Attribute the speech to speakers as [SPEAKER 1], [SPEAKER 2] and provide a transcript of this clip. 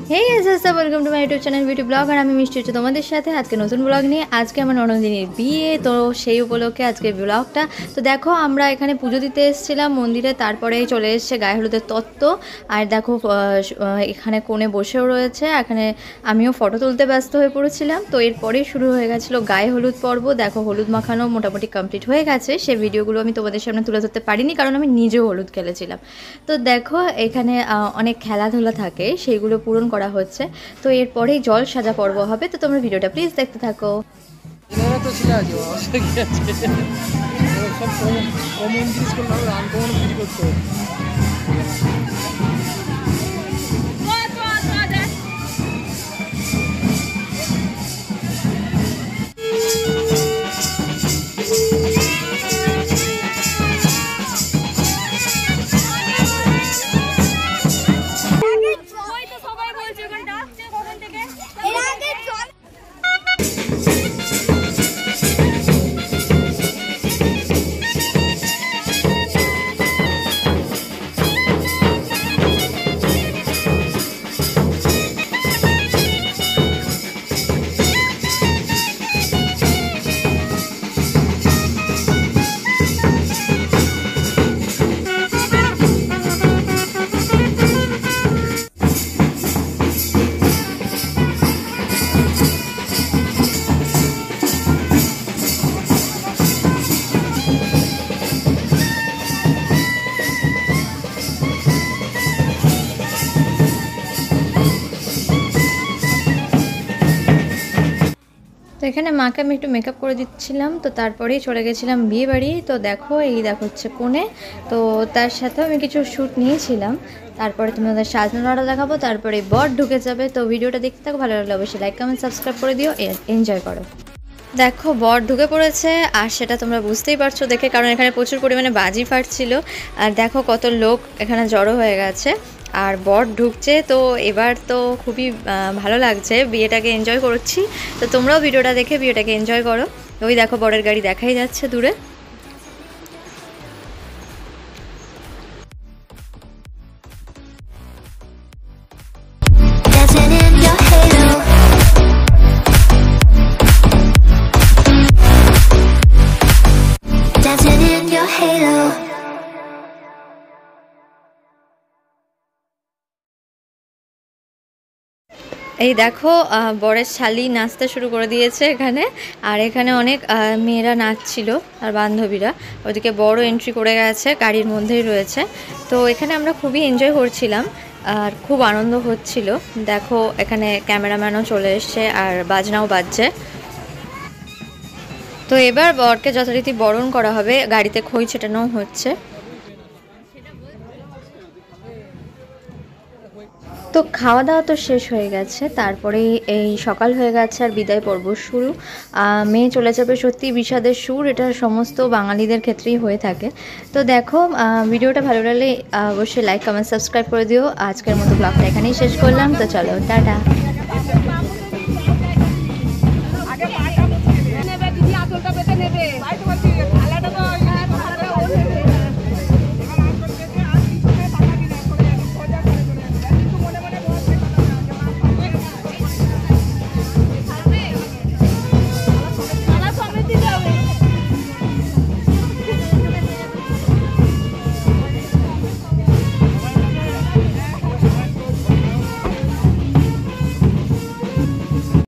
[SPEAKER 1] Hey guys welcome to my YouTube channel beauty blog और আমি মিষ্টি হচ্ছে তোমাদের সাথে আজকে নতুন ব্লগ নিয়ে। আজকে আমার ননদিনীর বিয়ে, তো সেই উপলক্ষে আজকে ব্লগটা। তো দেখো আমরা এখানে পুজো দিতে এসেছিলাম মন্দিরে, তারপরেই চলে এসেছে গায়ে হলুদের তত্ত্ব। আর দেখো এখানে কোণে বসেও রয়েছে, এখানে আমিও ফটো তুলতে ব্যস্ত হয়ে পড়েছিলাম। তো এরপরেই শুরু হয়ে গেছিলো গায়ে হলুদ পর্ব। দেখো হলুদ মাখানো মোটামুটি কমপ্লিট হয়ে গেছে। সেই ভিডিওগুলো আমি তোমাদের সামনে তুলে ধরতে পারিনি কারণ আমি নিজেও হলুদ খেলেছিলাম। তো দেখো এখানে অনেক খেলাধুলা থাকে, সেইগুলো পূরণ করা হচ্ছে। তো এরপরেই জল সাজা পর্ব হবে, তো তোমরা ভিডিওটা প্লিজ দেখতে থাকো। তো এখানে মাকে আমি একটু মেকআপ করে দিচ্ছিলাম, তো তারপরেই চলে গেছিলাম বিয়ে বাড়ি। তো দেখো এই দেখো হচ্ছে কোণে, তো তার সাথেও আমি কিছু শ্যুট নিয়েছিলাম। তারপরে তোমাদের সাজানোটা দেখাবো, তারপরে বর ঢুকে যাবে। তো ভিডিওটা দেখতে থাকো, ভালো লাগলে অবশ্যই লাইক কমেন্ট সাবস্ক্রাইব করে দিও, এনজয় করো। দেখো বর ঢুকে পড়েছে, আর সেটা তোমরা বুঝতেই পারছো দেখে, কারণ এখানে প্রচুর পরিমাণে বাজি ফাটছিল। আর দেখো কত লোক এখানে জড়ো হয়ে গেছে, আর বর ঢুকছে। তো এবার তো খুবই ভালো লাগছে, বিয়েটাকে এনজয় করছি। তো তোমরাও ভিডিওটা দেখে বিয়েটাকে এনজয় করো। ওই দেখো বরের গাড়ি দেখাই যাচ্ছে দূরে। এই দেখো বরের শালি নাচতে শুরু করে দিয়েছে এখানে, আর এখানে অনেক মেয়েরা নাচছিল আর বান্ধবীরা। ওদিকে বড় এন্ট্রি করে গেছে, গাড়ির মধ্যেই রয়েছে। তো এখানে আমরা খুবই এনজয় করছিলাম আর খুব আনন্দ হচ্ছিল। দেখো এখানে ক্যামেরাম্যানও চলে এসছে আর বাজনাও বাজছে। তো এবার বরকে যথারীতি বরণ করা হবে, গাড়িতে খই ছেটানো হচ্ছে। তো খাওয়া দাওয়া তো শেষ হয়ে গেছে, তারপরে এই সকাল হয়ে গেছে আর বিদায় পর্ব শুরু। মেয়ে চলে যাবে, সত্যি বিষাদের সুর, এটা সমস্ত বাঙালিদের ক্ষেত্রেই হয়ে থাকে। তো দেখো ভিডিওটা ভালো লাগলে অবশ্যই লাইক কমেন্ট সাবস্ক্রাইব করে দিও। আজকের মতো ব্লগটা এখানেই শেষ করলাম, তো চলো টাটা।